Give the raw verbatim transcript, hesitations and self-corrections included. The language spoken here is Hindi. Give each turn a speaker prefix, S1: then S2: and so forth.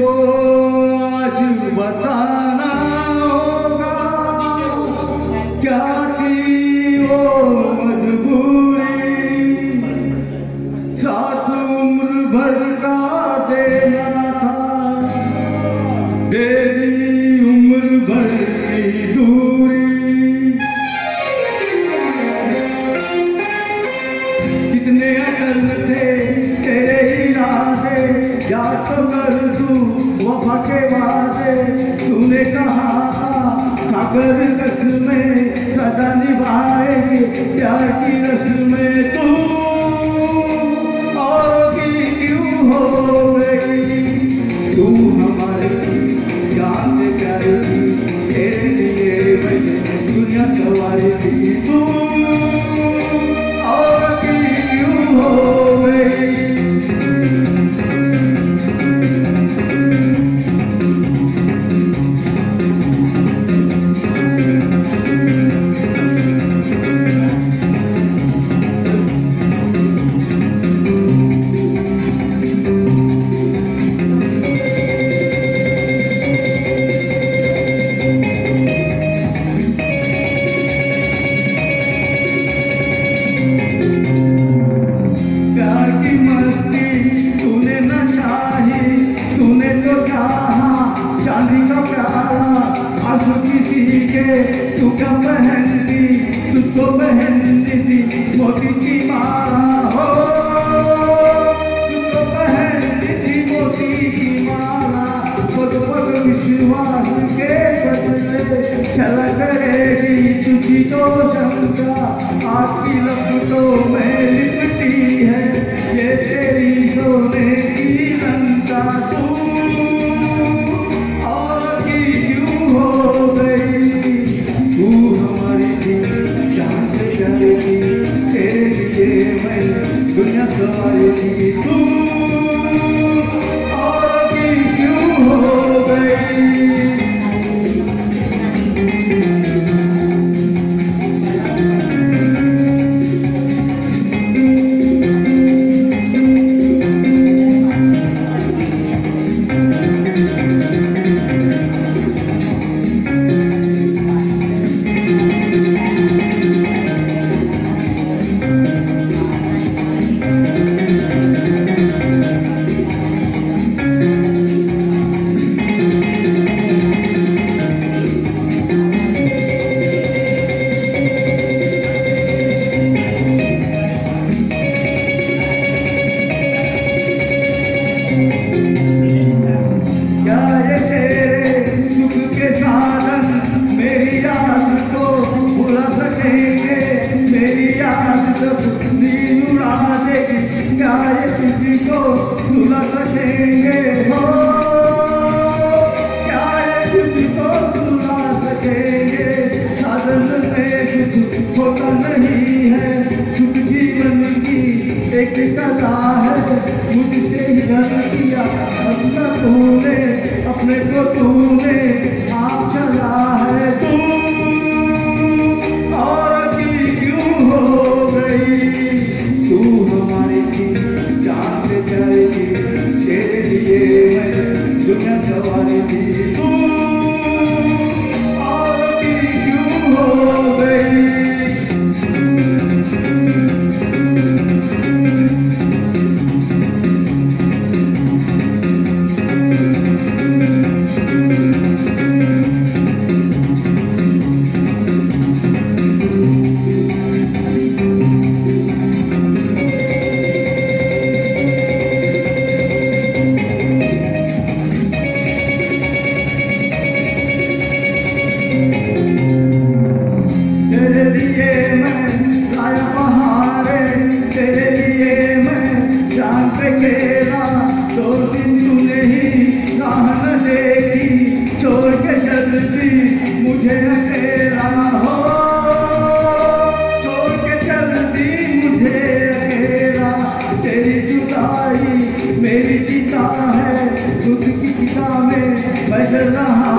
S1: आज बताना होगा क्या थी वो मजबूरी, साथ उम्र भर का देना था, दे दी उम्र भर की दूरी। कितने अटल थे तेरे इरादे, याद तो कर तू वफा के वादे, तूने कहा था खाकर कसमें सदा निभाएगी प्यार की रस्में। तू और की क्यों हो गई, तू हमारी जान से प्यारी थी, तेरे लिए मैंने दुनिया सवारी थी। तू और की क्यों हो गई। किसी के तू क्या पहनती, तुझको पहनती थी मोती की माला, हो तुझको पहनती थी मोती की माला। पग पग विश्वास के बदले छलक रहेगी तुझी तो चमका, आपकी लपटों में लिपटी है ये तेरी सोने की लंका। तू दुनिया सवारी थी, तू और की क्यों हो गई। मेरी याद जब नींद उड़ा देगी, क्या ये किसी को सुला सकेंगे, हो क्या ये किसी को सुला सकेंगे। साधन में कुछ होता नहीं है, सुख जीवन की एक कला है, मुझसे ही डर किया अपना तूने, अपने को तूने आप चला है। तू तू हमारी थी जान से प्यारी थी, तेरे लिए मैं दुनिया सवारी थी। तू और की क्यों हो गई। तेरे लिए मैं लाया बहारे, तेरे लिए मैं जान पे खेला, दो दिन तूने ही राह न देखी, छोड़ के चलती मुझे अकेला, हो छोड़ के चलती मुझे अकेला। तेरी जुदाई मेरी चिता है, खुद की चिता में बज रहा